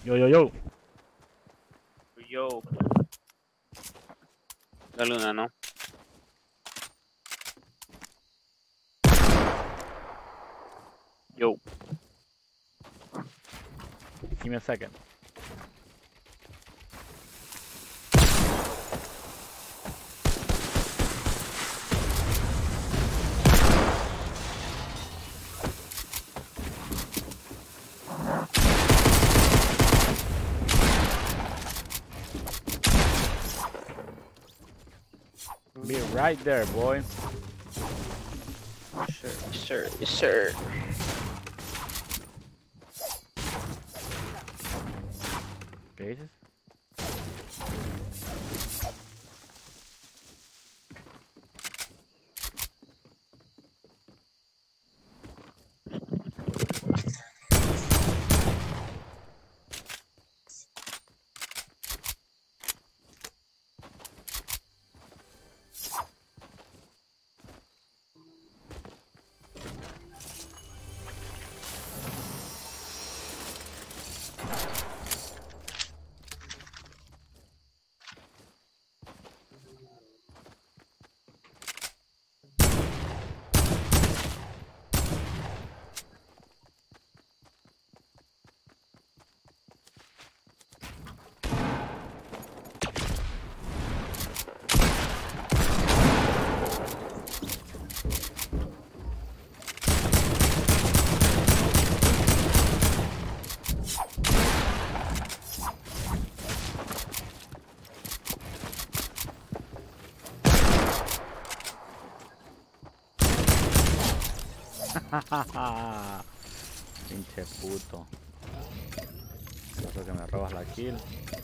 Yo, yo, yo. Yo, la luna, ¿no? Yo, Give me a second. Be right there, boy. sure, sure, sure. ¿Qué dices? Pinche puto. Eso que me robas la kill.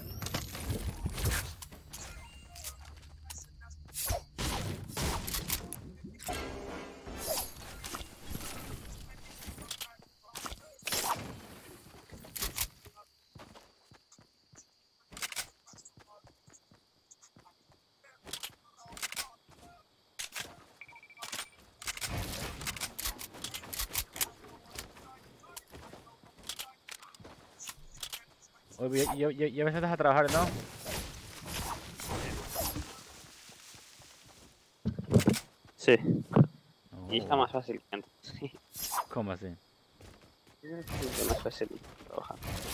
Oye, ya empezaste a trabajar, ¿no? Sí, No. y está más fácil que antes. Sí, ¿Cómo así? es más fácil trabajar.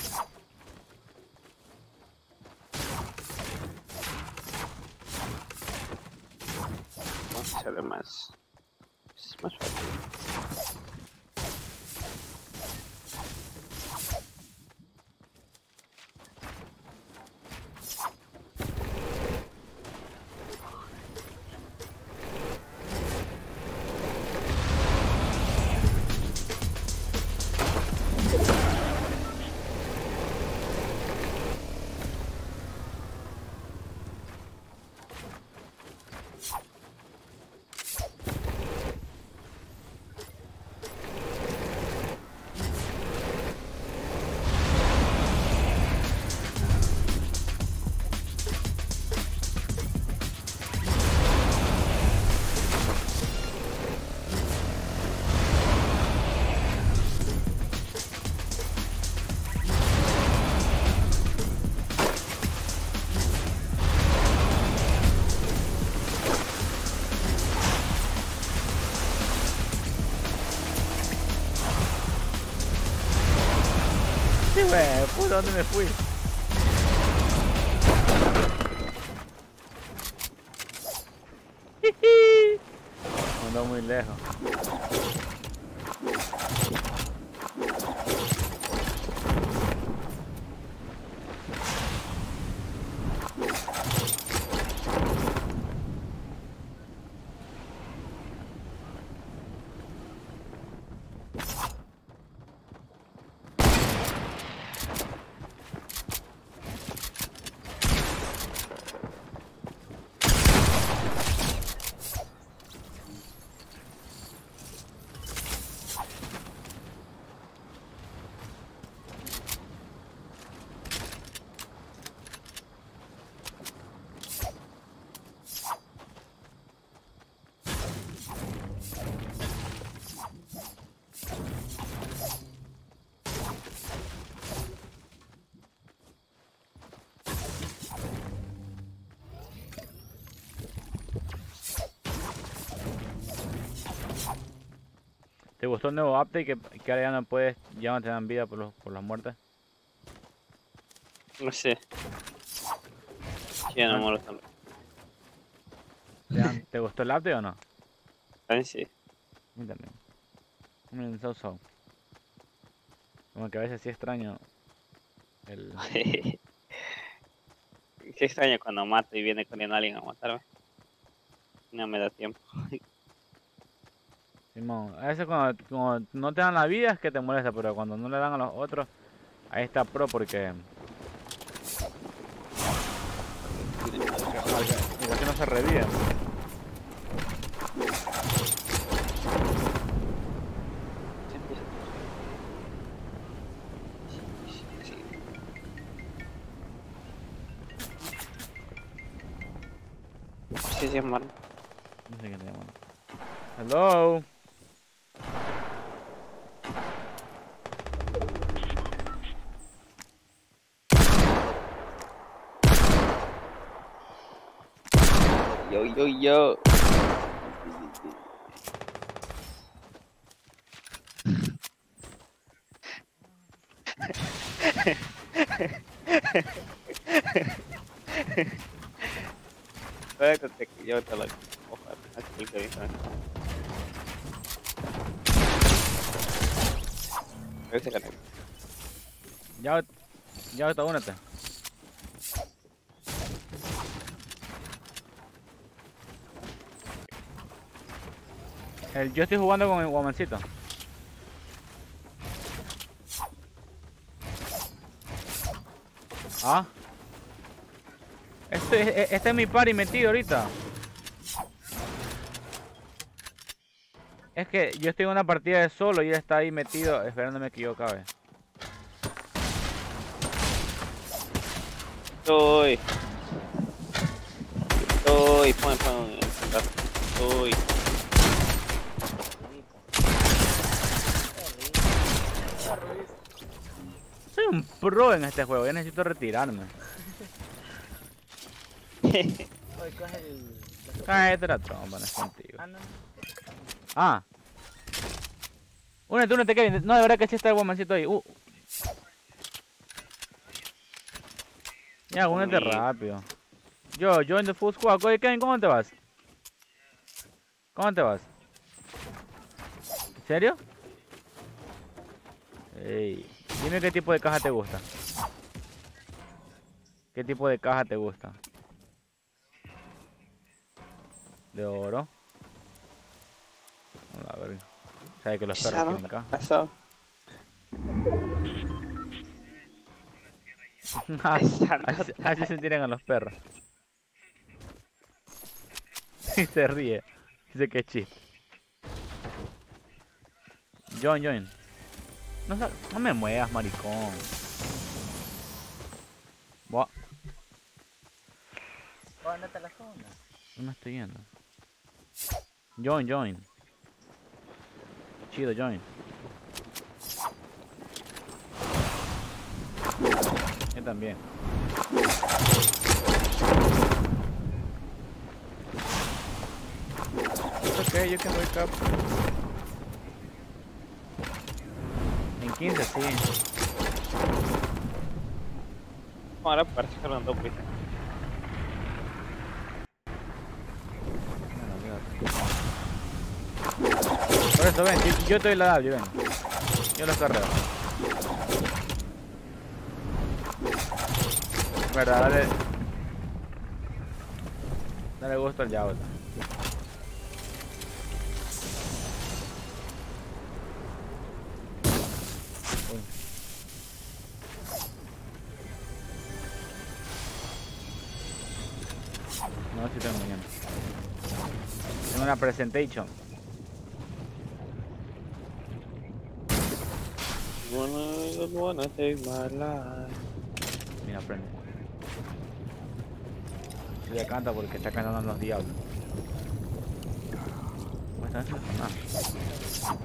Vamos a hacerlo más. Es más fácil. Sí, güey. Puta, ¿dónde me fui? Ando muy lejos. ¿Te gustó el nuevo update que ahora ya no te dan vida por las muertes? No sé. Ya no Ah, me molestan. ¿Te gustó el update o no? También sí. A mí también. So. Como que a veces sí extraño el... Qué extraño cuando mato y viene corriendo alguien a matarme. No me da tiempo. Simón, a veces cuando no te dan la vida es que te molesta, pero cuando no le dan a los otros, ahí está pro porque... Igual que no se revive. Sí, sí, hermano. No sé qué te llaman. Hello. Yo, yo, yo. Espérate que yo te lo ojalá. Aquí que dice. A ver si gané. Ya, ya ahorita únete. Yo estoy jugando con el womancito. Ah. Este es mi party metido ahorita. Es que yo estoy en una partida de solo y él está ahí metido esperándome que yo acabe. Estoy. Pon el contacto. Estoy. Soy un pro en este juego, ya necesito retirarme. Cállate la trompa, no es contigo. Ah. Únete, Kevin. No, de verdad que sí está el womancito ahí. Ya, únete rápido. Yo en the full squad. Oye, Kevin, ¿cómo te vas? ¿Cómo te vas? ¿En serio? Ey, dime qué tipo de caja te gusta. ¿Qué tipo de caja te gusta? De oro. A ver. Sabes que los perros tienen caja. Pasado. Así se tiran a los perros. Y se ríe. Dice que es chiste. Join. No me muevas, maricón. Buah. ¿Dónde está la zona? No me estoy yendo. Join. Chido, join. Yo también. It's okay, you can wake up. En 15, sí. Ahora parece que no pues. Por eso, ven, yo te doy la W, ven. Yo los carreo. Verdad, dale gusto al Yauta. No, si tengo mañana. Tengo una presentation. Wanna take my life. Mira, aprende. Ella canta porque está cantando en los diablos. ¿Cómo está eso? Ah.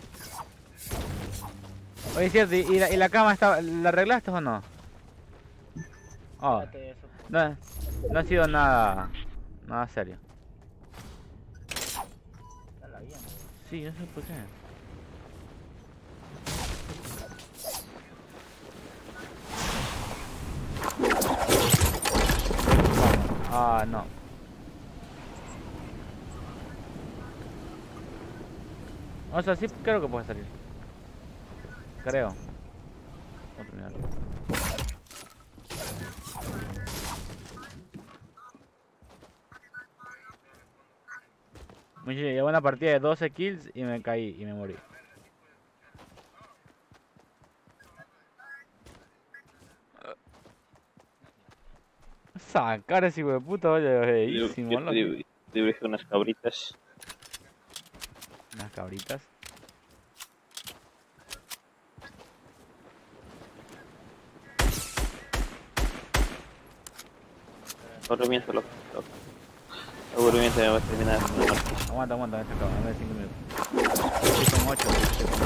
Oye, cierto, ¿y la cama está, la arreglaste o no? Oh, Espérate eso. no, no ha sido nada, nada serio. Está la bien, güey. Sí, no sé por qué. Vamos. Ah, no. O sea, sí creo que puede salir. Creo. Otro mierda. Llevo una partida de 12 kills y me caí y me morí. Sacar ese hijo de puta, vaya, feísimo, loco. Yo dije unas cabritas. Unas cabritas. Aburrimiento, loco. Aburrimiento me va a terminar. Aguanta, me está acabando, dame 5 minutos. Estoy con 8.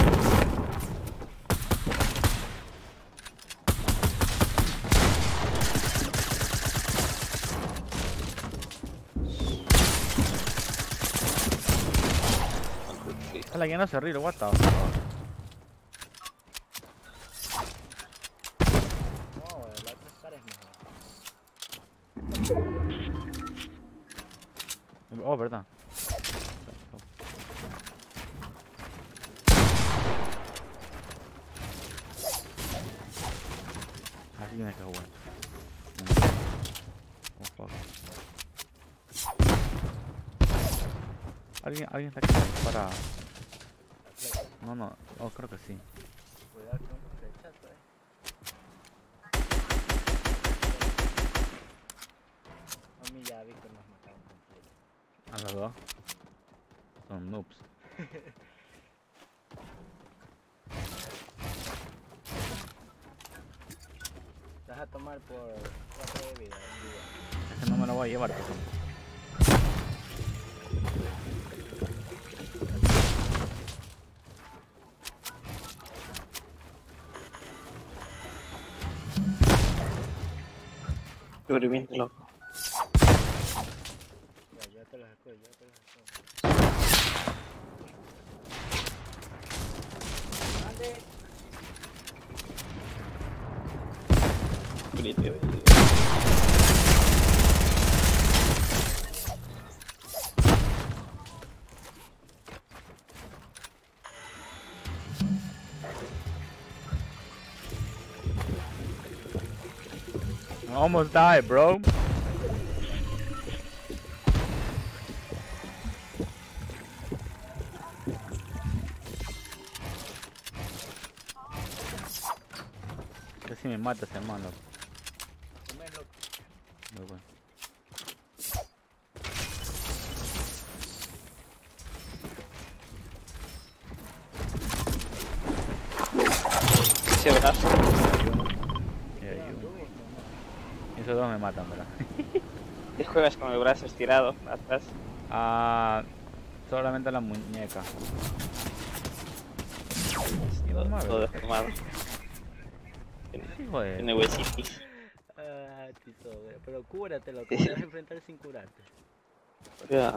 Ala, que no se ríe, what the fuck. No, güey, la otra cara es mejor. Oh, verdad. Así tienes que jugar. Oh, fuck. Alguien está aquí para... No, oh, creo que sí. Cuidado con un flechazo, A mí ya Víctor nos mataron completo. A los dos. Son noobs. Te vas a tomar por 4 de vida, Ese no me lo voy a llevar, pero... Aburrimiento, loco. Ya te las saco, Ande. I almost died, bro. Casi me mata ese hermano. Comer, loco. Muy bueno. Ese brazo. Esos dos me matan, ¿verdad? ¿Qué juegas con el brazo estirado atrás? Ah, solamente la muñeca. Todo deformado. Hijo de... Tiene huesitos. Ah, Tito, güey. Pero cúrate, loco. Te vas a enfrentar sin curarte. Ya.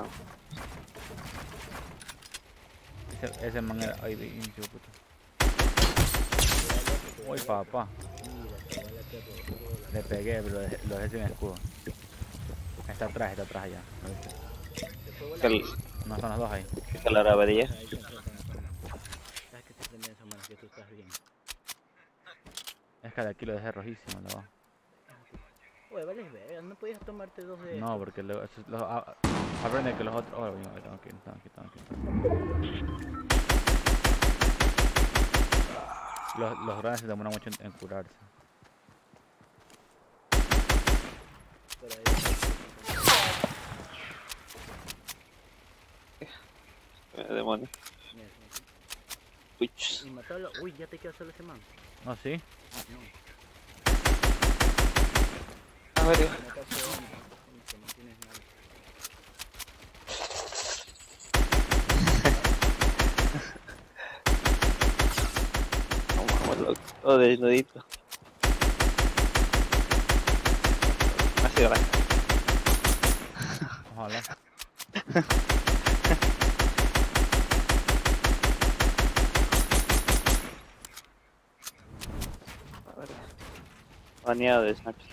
Ese man era... Ay, hijo de puta. Uy, papá. Mira, chaval, aquí a todo. Le pegué, pero lo dejé sin escudo. Está atrás allá. ¿Lo viste? No, son los dos ahí. ¿Qué calarabería? Ahí se enfrentan a Juan. Sabes que se prenden esas manos que tú estás bien. Es que de aquí lo dejé rojísimo, lo bajo. Oye, vale, verga, no podías tomarte 2 de No, estos? porque luego... aprende que los otros... Oh, bien, tengo que ir. Los grandes se demoran mucho en curarse. Por ahí. Demonio. Mira, Twitch. y matarlo. Uy, ya te queda solo ese man. ¿Ah, sí? No, A ver, mataste a uno. Que no tienes nada. vamos, loco. Todo desnudito. Sí, gracias. Ojalá. A ver. Baneado de Snapchat.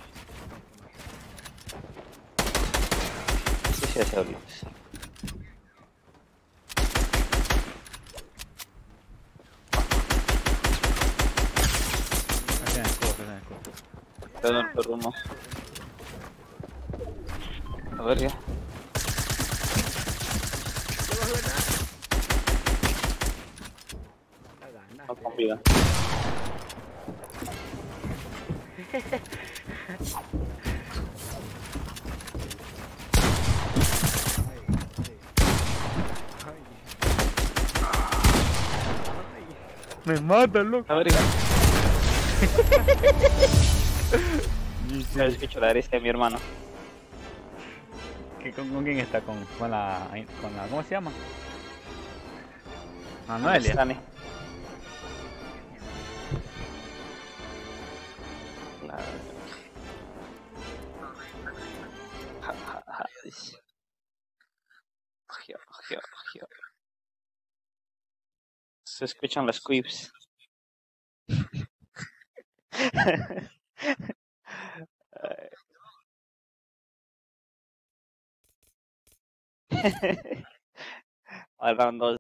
Sí, sí, hace ahorita. Hacen escudo, hacen escudo. Perdón, perdón, no. A ver, ya. La gana. No con vida. Me mata, loco. A ver, ya. Ya escucho la risa de mi hermano. ¿Con quién está? ¿Con la... ¿Cómo se llama? ¿Dónde Anuelia. están? La... Ja, ja, ja, dice. Gio. Se escuchan las quips. Al round 2.